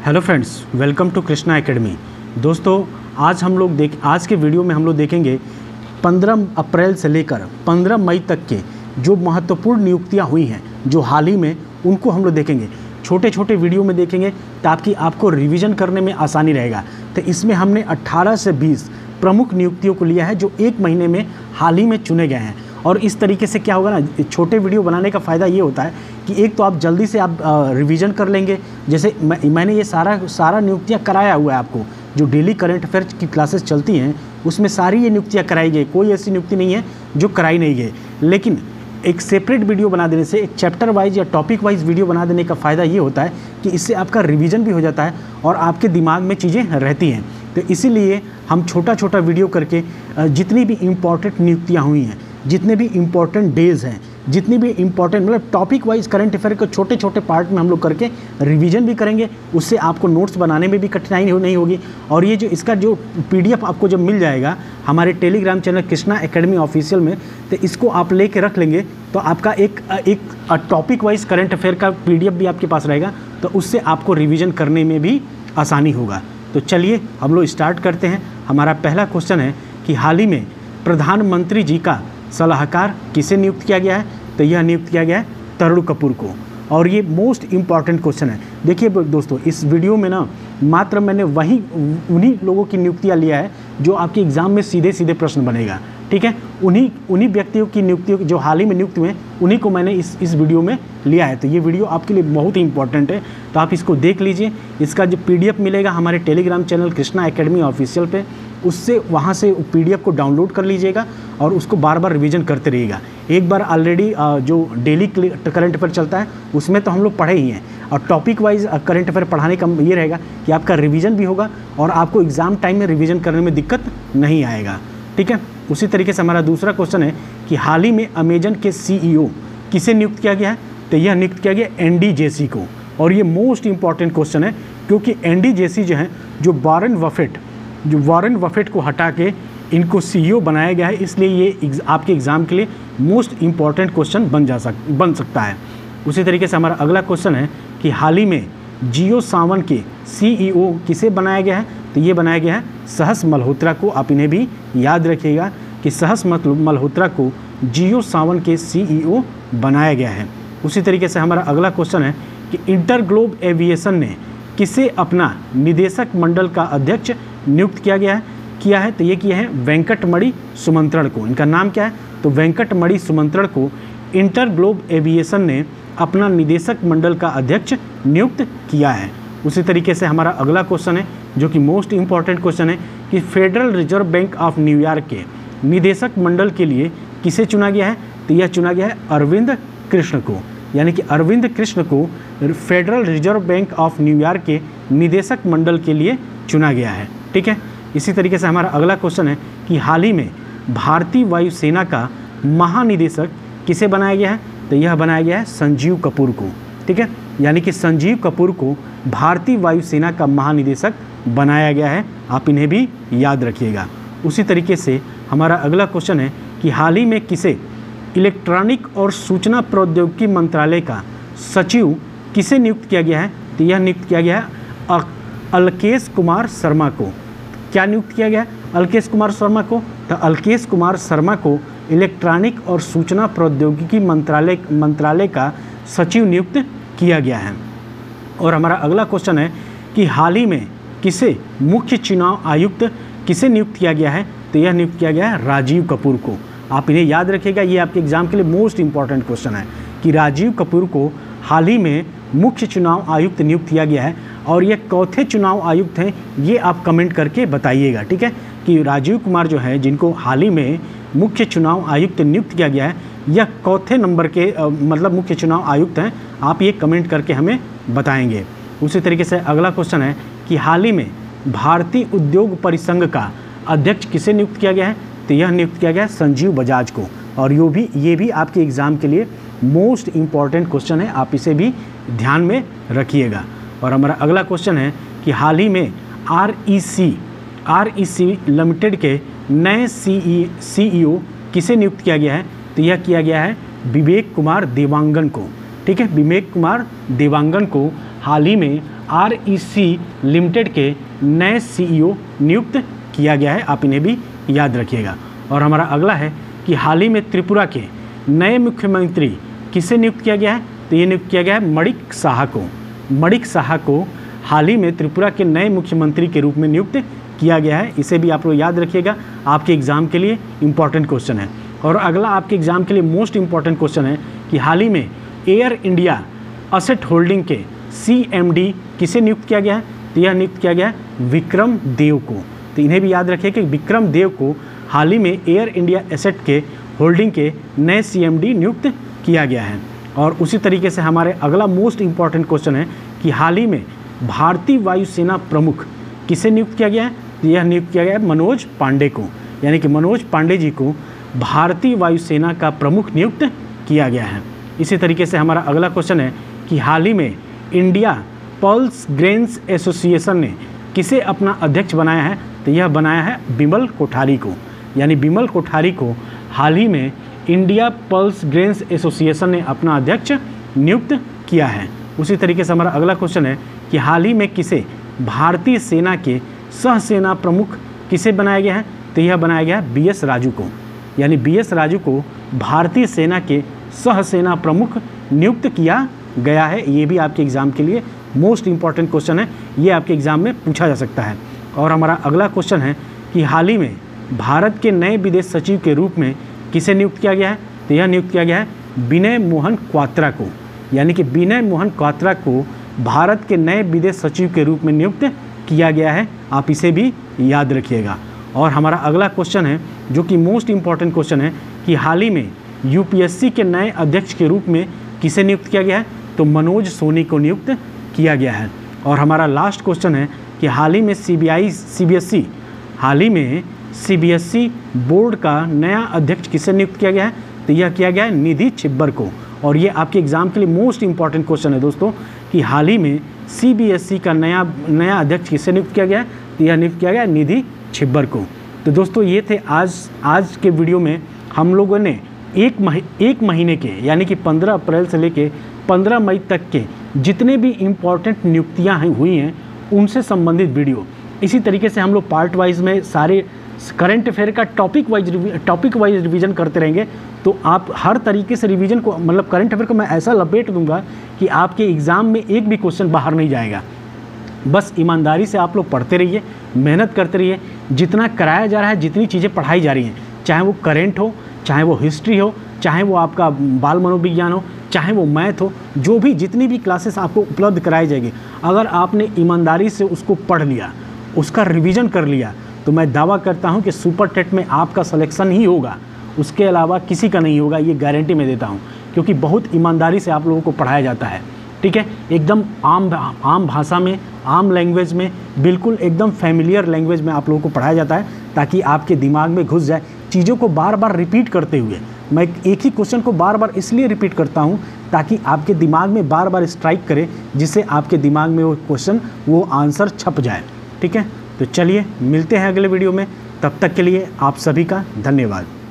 Hello friends, welcome to Krishna academy. दोस्तों, आज के वीडियो में हम लोग देखेंगे 15 अप्रैल से लेकर 15 मई तक के जो महत्वपूर्ण नियुक्तियां हुई हैं जो हाल ही में, उनको हम लोग देखेंगे। छोटे छोटे वीडियो में देखेंगे ताकि आपको रिवीजन करने में आसानी रहेगा। तो इसमें हमने 18 से 20 प्रमुख नियुक्तियों को लिया है जो एक महीने में हाल ही में चुने गए हैं। और इस तरीके से क्या होगा ना, छोटे वीडियो बनाने का फ़ायदा ये होता है कि एक तो आप जल्दी से आप रिवीजन कर लेंगे। जैसे मैंने ये सारा नियुक्तियाँ कराया हुआ है आपको। जो डेली करंट अफेयर्स की क्लासेस चलती हैं उसमें सारी ये नियुक्तियाँ कराई गई, कोई ऐसी नियुक्ति नहीं है जो कराई नहीं गई। लेकिन एक सेपरेट वीडियो बना देने से, एक चैप्टर वाइज या टॉपिक वाइज वीडियो बना देने का फ़ायदा ये होता है कि इससे आपका रिवीजन भी हो जाता है और आपके दिमाग में चीज़ें रहती हैं। तो इसीलिए हम छोटा छोटा वीडियो करके जितनी भी इम्पॉर्टेंट नियुक्तियाँ हुई हैं, जितने भी इम्पॉर्टेंट डेज़ हैं, जितनी भी इम्पॉर्टेंट मतलब टॉपिक वाइज करंट अफेयर को छोटे छोटे पार्ट में हम लोग करके रिवीजन भी करेंगे। उससे आपको नोट्स बनाने में भी कठिनाई नहीं होगी। और ये जो इसका जो PDF आपको जब मिल जाएगा हमारे Telegram channel Krishna academy official में, तो इसको आप लेके रख लेंगे तो आपका एक टॉपिक वाइज करंट अफेयर का PDF भी आपके पास रहेगा। तो उससे आपको रिविज़न करने में भी आसानी होगा। तो चलिए हम लोग स्टार्ट करते हैं। हमारा पहला क्वेश्चन है कि हाल ही में प्रधानमंत्री जी का सलाहकार किसे नियुक्त किया गया है? तो यह नियुक्त किया गया है तरुण कपूर को। और ये मोस्ट इम्पॉर्टेंट क्वेश्चन है। देखिए दोस्तों, इस वीडियो में ना मात्र मैंने उन्हीं लोगों की नियुक्तियाँ लिया है जो आपके एग्ज़ाम में सीधे सीधे प्रश्न बनेगा। ठीक है, उन्हीं व्यक्तियों की नियुक्तियों जो हाल ही में नियुक्त हुए हैं उन्हीं को मैंने इस वीडियो में लिया है। तो ये वीडियो आपके लिए बहुत ही इंपॉर्टेंट है, तो आप इसको देख लीजिए। इसका जो PDF मिलेगा हमारे Telegram channel Krishna academy official पे, उससे वहाँ से PDF को डाउनलोड कर लीजिएगा और उसको बार बार रिवीजन करते रहिएगा। एक बार ऑलरेडी जो डेली करंट अफेयर चलता है उसमें तो हम लोग पढ़े ही हैं, और टॉपिक वाइज करंट अफेयर पढ़ाने का ये रहेगा कि आपका रिवीजन भी होगा और आपको एग्ज़ाम टाइम में रिवीजन करने में दिक्कत नहीं आएगा। ठीक है, उसी तरीके से हमारा दूसरा क्वेश्चन है कि हाल ही में अमेजन के CEO किसे नियुक्त किया गया है? तो यह नियुक्त किया गया एंडी जेसी को। और ये मोस्ट इंपॉर्टेंट क्वेश्चन है क्योंकि एंडी जेसी जो हैं, जो वॉरेन बफेट को हटा के इनको CEO बनाया गया है, इसलिए ये आपके एग्ज़ाम के लिए मोस्ट इम्पॉर्टेंट क्वेश्चन बन सकता है। उसी तरीके से हमारा अगला क्वेश्चन है कि हाल ही में जियो सावन के CEO किसे बनाया गया है? तो ये बनाया गया है सहस मल्होत्रा को। आप इन्हें भी याद रखिएगा कि सहस मल्होत्रा को जियो सावन के CEO बनाया गया है। उसी तरीके से हमारा अगला क्वेश्चन है कि इंटरग्लोब एविएशन ने किसे अपना निदेशक मंडल का अध्यक्ष नियुक्त किया है? तो ये किया है वेंकटमणि सुमंत्रण को। इनका नाम क्या है? तो वेंकटमणि सुमंत्रण को इंटरग्लोब एविएशन ने अपना निदेशक मंडल का अध्यक्ष नियुक्त किया है। उसी तरीके से हमारा अगला क्वेश्चन है जो कि मोस्ट इम्पॉर्टेंट क्वेश्चन है कि Federal Reserve Bank of New York के निदेशक मंडल के लिए किसे चुना गया है? तो यह चुना गया है अरविंद कृष्ण को। यानी कि अरविंद कृष्ण को Federal Reserve Bank of New York के निदेशक मंडल के लिए चुना गया है। ठीक है, इसी तरीके से हमारा अगला क्वेश्चन है कि हाल ही में भारतीय वायुसेना का महानिदेशक किसे बनाया गया है? तो यह बनाया गया है संजीव कपूर को। ठीक है, यानी कि संजीव कपूर को भारतीय वायुसेना का महानिदेशक बनाया गया है। आप इन्हें भी याद रखिएगा। उसी तरीके से हमारा अगला क्वेश्चन है कि हाल ही में किसे इलेक्ट्रॉनिक और सूचना प्रौद्योगिकी मंत्रालय का सचिव किसे नियुक्त किया गया है? तो यह नियुक्त किया गया है अलकेश कुमार शर्मा को। क्या नियुक्त किया गया है? अलकेश कुमार शर्मा को। तो अलकेश कुमार शर्मा को इलेक्ट्रॉनिक और सूचना प्रौद्योगिकी मंत्रालय का सचिव नियुक्त किया गया है। और हमारा अगला क्वेश्चन है कि हाल ही में किसे मुख्य चुनाव आयुक्त किसे नियुक्त किया गया है? तो यह नियुक्त किया गया है राजीव कपूर को। आप इन्हें याद रखिएगा, ये आपके एग्जाम के लिए मोस्ट इंपॉर्टेंट क्वेश्चन है कि राजीव कपूर को हाल ही में मुख्य चुनाव आयुक्त नियुक्त किया गया है। और ये चौथे चुनाव आयुक्त हैं, ये आप कमेंट करके बताइएगा। ठीक है, कि राजीव कुमार जो है जिनको हाल ही में मुख्य चुनाव आयुक्त नियुक्त किया गया है, यह चौथे नंबर के मतलब मुख्य चुनाव आयुक्त हैं। आप ये कमेंट करके हमें बताएंगे। उसी तरीके से अगला क्वेश्चन है कि हाल ही में भारतीय उद्योग परिसंघ का अध्यक्ष किसे नियुक्त किया गया है? तो यह नियुक्त किया गया है संजीव बजाज को। और ये भी आपके एग्ज़ाम के लिए मोस्ट इम्पॉर्टेंट क्वेश्चन है, आप इसे भी ध्यान में रखिएगा। और हमारा अगला क्वेश्चन है कि हाल ही में REC लिमिटेड के नए CEO किसे नियुक्त किया गया है? तो यह किया गया है विवेक कुमार देवांगन को। ठीक है, विवेक कुमार देवांगन को हाल ही में REC लिमिटेड के नए CEO नियुक्त किया गया है, आप इन्हें भी याद रखिएगा। और हमारा अगला है कि हाल ही में त्रिपुरा के नए मुख्यमंत्री किसे नियुक्त किया गया है, तो ये नियुक्त किया गया है मणिक साहा को। मणिक साहा को हाल ही में त्रिपुरा के नए मुख्यमंत्री के रूप में नियुक्त किया गया है, इसे भी आप लोग याद रखिएगा, आपके एग्ज़ाम के लिए इम्पॉर्टेंट क्वेश्चन है। और अगला आपके एग्ज़ाम के लिए मोस्ट इम्पॉर्टेंट क्वेश्चन है कि हाल ही में एयर इंडिया असेट होल्डिंग के CMD किसे नियुक्त किया गया है, तो यह नियुक्त किया गया है विक्रम देव को। तो इन्हें भी याद रखिए कि विक्रम देव को हाल ही में एयर इंडिया एसेट के होल्डिंग के नए CMD नियुक्त किया गया है। और उसी तरीके से हमारे अगला मोस्ट इम्पॉर्टेंट क्वेश्चन है कि हाल ही में भारतीय वायुसेना प्रमुख किसे नियुक्त किया गया है, तो यह नियुक्त किया गया है मनोज पांडे को, यानी कि मनोज पांडे जी को भारतीय वायुसेना का प्रमुख नियुक्त किया गया है। इसी तरीके से हमारा अगला क्वेश्चन है कि हाल ही में इंडिया पल्स ग्रेन्स एसोसिएशन ने किसे अपना अध्यक्ष बनाया है, तो यह बनाया है बिमल कोठारी को, यानी बिमल कोठारी को हाल ही में इंडिया पल्स ग्रेन्स एसोसिएशन ने अपना अध्यक्ष नियुक्त किया है। उसी तरीके से हमारा अगला क्वेश्चन है कि हाल ही में किसे भारतीय सेना के सह सेना प्रमुख किसे बनाया गया है, तो यह बनाया गया है BS राजू को, यानी BS राजू को भारतीय सेना के सह सेना प्रमुख नियुक्त किया गया है। ये भी आपके एग्ज़ाम के लिए मोस्ट इम्पॉर्टेंट क्वेश्चन है, ये आपके एग्ज़ाम में पूछा जा सकता है। और हमारा अगला क्वेश्चन है कि हाल ही में भारत के नए विदेश सचिव के रूप में किसे नियुक्त किया गया है, तो यह नियुक्त किया गया है विनय मोहन क्वात्रा को, यानी कि विनय मोहन क्वात्रा को भारत के नए विदेश सचिव के रूप में नियुक्त किया गया है, आप इसे भी याद रखिएगा। और हमारा अगला क्वेश्चन है जो कि मोस्ट इम्पॉर्टेंट क्वेश्चन है कि हाल ही में UPSC के नए अध्यक्ष के रूप में किसे नियुक्त किया गया है, तो मनोज सोनी को नियुक्त किया गया है। और हमारा लास्ट क्वेश्चन है कि हाल ही में CBSE बोर्ड का नया अध्यक्ष किसे नियुक्त किया गया है, तो यह किया गया है निधि छिब्बर को। और ये आपके एग्ज़ाम के लिए मोस्ट इम्पॉर्टेंट क्वेश्चन है दोस्तों कि हाल ही में CBSE का नया अध्यक्ष किसे नियुक्त किया गया है, तो यह नियुक्त किया गया है निधि छिब्बर को। तो दोस्तों ये थे आज के वीडियो में हम लोगों ने एक महीने के यानी कि 15 अप्रैल से लेके 15 मई तक के जितने भी इम्पॉर्टेंट नियुक्तियाँ हुई हैं उनसे संबंधित वीडियो, इसी तरीके से हम लोग पार्ट वाइज में सारे करंट अफेयर का टॉपिक वाइज रिवीजन करते रहेंगे। तो आप हर तरीके से रिवीजन को, मतलब करंट अफेयर को मैं ऐसा लपेट दूंगा कि आपके एग्ज़ाम में एक भी क्वेश्चन बाहर नहीं जाएगा। बस ईमानदारी से आप लोग पढ़ते रहिए, मेहनत करते रहिए। जितना कराया जा रहा है, जितनी चीज़ें पढ़ाई जा रही हैं, चाहे वो करेंट हो, चाहे वो हिस्ट्री हो, चाहे वो आपका बाल मनोविज्ञान हो, चाहे वो मैथ हो, जो भी जितनी भी क्लासेस आपको उपलब्ध कराई जाएगी, अगर आपने ईमानदारी से उसको पढ़ लिया, उसका रिवीजन कर लिया, तो मैं दावा करता हूं कि सुपर टेट में आपका सिलेक्शन ही होगा, उसके अलावा किसी का नहीं होगा, ये गारंटी मैं देता हूं, क्योंकि बहुत ईमानदारी से आप लोगों को पढ़ाया जाता है। ठीक है, एकदम आम भाषा में, आम लैंग्वेज में, बिल्कुल एकदम फैमिलियर लैंग्वेज में आप लोगों को पढ़ाया जाता है, ताकि आपके दिमाग में घुस जाए। चीज़ों को बार बार रिपीट करते हुए, मैं एक ही क्वेश्चन को बार बार इसलिए रिपीट करता हूँ ताकि आपके दिमाग में बार बार स्ट्राइक करे, जिससे आपके दिमाग में वो क्वेश्चन, वो आंसर छप जाए। ठीक है, तो चलिए मिलते हैं अगले वीडियो में, तब तक के लिए आप सभी का धन्यवाद।